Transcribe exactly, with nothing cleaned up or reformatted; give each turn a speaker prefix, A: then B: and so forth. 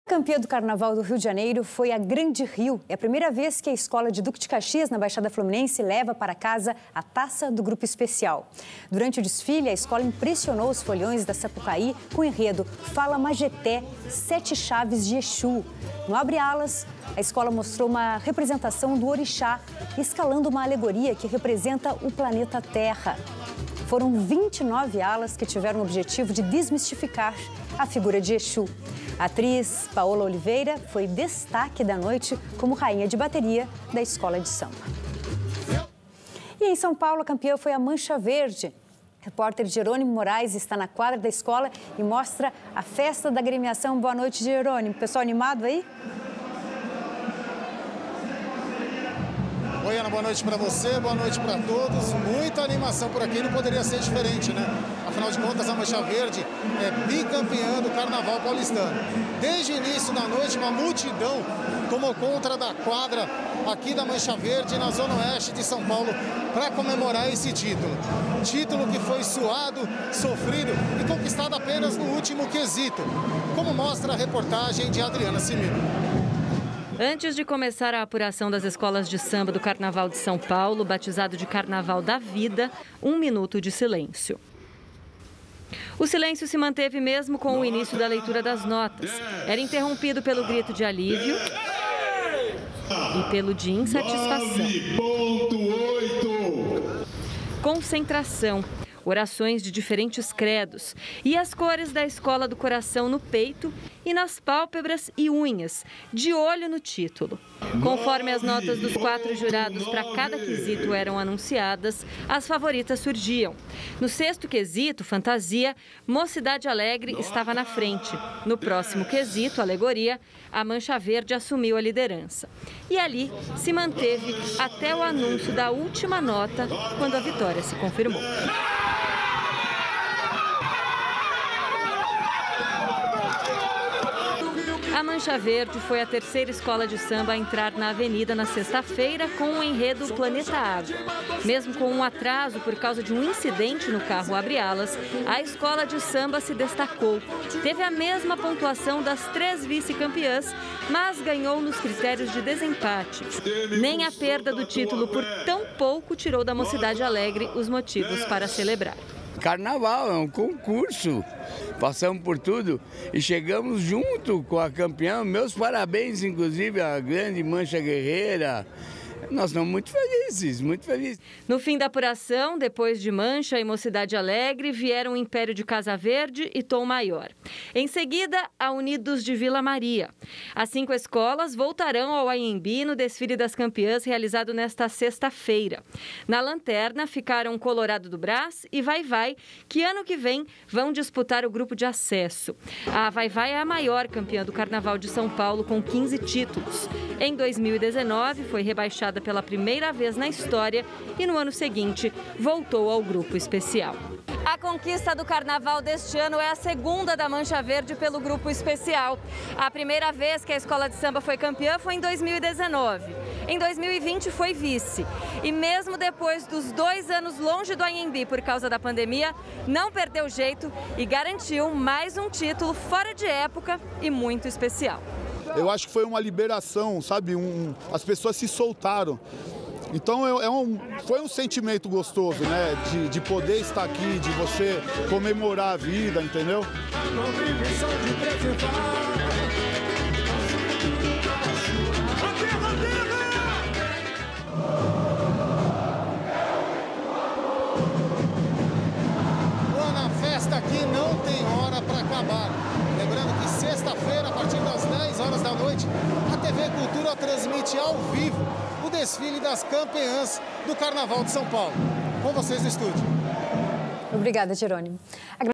A: Campeã do Carnaval do Rio de Janeiro foi a Grande Rio. É a primeira vez que a escola de Duque de Caxias, na Baixada Fluminense, leva para casa a taça do grupo especial. Durante o desfile, a escola impressionou os foliões da Sapucaí com o enredo Fala Majeté, Sete Chaves de Exu. No Abre Alas, a escola mostrou uma representação do orixá, escalando uma alegoria que representa o planeta Terra. Foram vinte e nove alas que tiveram o objetivo de desmistificar a figura de Exu. A atriz Paola Oliveira foi destaque da noite como rainha de bateria da escola de samba. E em São Paulo, a campeã foi a Mancha Verde. O repórter Jerônimo Moraes está na quadra da escola e mostra a festa da agremiação. Boa noite, Jerônimo. Pessoal animado aí?
B: Oi, Ana, boa noite para você, boa noite para todos. Muita animação por aqui, não poderia ser diferente, né? Afinal de contas, a Mancha Verde é bicampeã do Carnaval paulistano. Desde o início da noite, uma multidão tomou conta da quadra aqui da Mancha Verde, na zona oeste de São Paulo, para comemorar esse título. Título que foi suado, sofrido e conquistado apenas no último quesito, como mostra a reportagem de Adriana Simino.
C: Antes de começar a apuração das escolas de samba do Carnaval de São Paulo, batizado de Carnaval da Vida, um minuto de silêncio. O silêncio se manteve mesmo com o início da leitura das notas. Era interrompido pelo grito de alívio e pelo de insatisfação. Concentração. Orações de diferentes credos e as cores da escola do coração no peito e nas pálpebras e unhas, de olho no título. Conforme as notas dos quatro jurados para cada quesito eram anunciadas, as favoritas surgiam. No sexto quesito, fantasia, Mocidade Alegre estava na frente. No próximo quesito, alegoria, a Mancha Verde assumiu a liderança. E ali se manteve até o anúncio da última nota, quando a vitória se confirmou. A Mancha Verde foi a terceira escola de samba a entrar na avenida na sexta-feira com o enredo Planeta Água. Mesmo com um atraso por causa de um incidente no carro Abre Alas, a escola de samba se destacou. Teve a mesma pontuação das três vice-campeãs, mas ganhou nos critérios de desempate. Nem a perda do título por tão pouco tirou da Mocidade Alegre os motivos para celebrar.
D: Carnaval, é um concurso, passamos por tudo e chegamos junto com a campeã. Meus parabéns, inclusive, à grande Mancha Guerreira. Nós estamos muito felizes, muito felizes.
C: No fim da apuração, depois de Mancha e Mocidade Alegre, vieram o Império de Casa Verde e Tom Maior. Em seguida, a Unidos de Vila Maria. As cinco escolas voltarão ao Anhembi no desfile das campeãs realizado nesta sexta-feira. Na lanterna ficaram Colorado do Brás e Vai Vai, que ano que vem vão disputar o grupo de acesso. A Vai Vai é a maior campeã do Carnaval de São Paulo, com quinze títulos. Em dois mil e dezenove, foi rebaixada pela primeira vez na história e no ano seguinte voltou ao grupo especial. A conquista do Carnaval deste ano é a segunda da Mancha Verde pelo grupo especial. A primeira vez que a escola de samba foi campeã foi em dois mil e dezenove. Em dois mil e vinte foi vice. E mesmo depois dos dois anos longe do Anhembi por causa da pandemia, não perdeu jeito e garantiu mais um título fora de época e muito especial.
E: Eu acho que foi uma liberação, sabe? Um, as pessoas se soltaram. Então é, é um, foi um sentimento gostoso, né? De, de poder estar aqui, de você comemorar a vida, entendeu?
B: Ana, a festa aqui não tem hora para acabar. Lembrando que sexta-feira, a partir das dez horas da noite, a T V Cultura transmite ao vivo o desfile das campeãs do Carnaval de São Paulo. Com vocês no estúdio.
A: Obrigada, Jerônimo.